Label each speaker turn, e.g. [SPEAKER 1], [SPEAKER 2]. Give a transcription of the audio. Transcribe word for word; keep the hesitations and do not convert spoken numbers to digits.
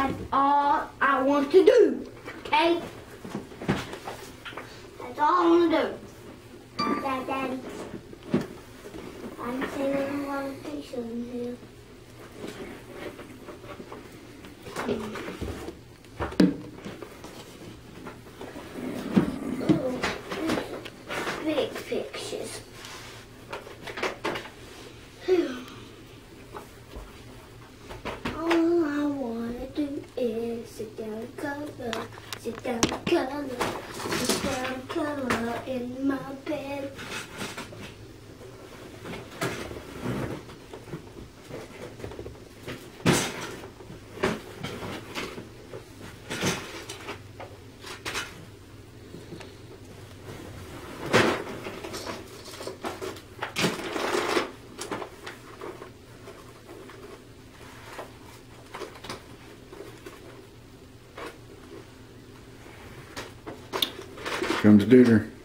[SPEAKER 1] That's all I want to do. Okay? That's all I want to do. Dad, Daddy. I'm saying a lot of patience here. Oh, big pictures. All I wanna do is sit down and color, sit down and color, sit down and color in my bed.
[SPEAKER 2] Comes dinner.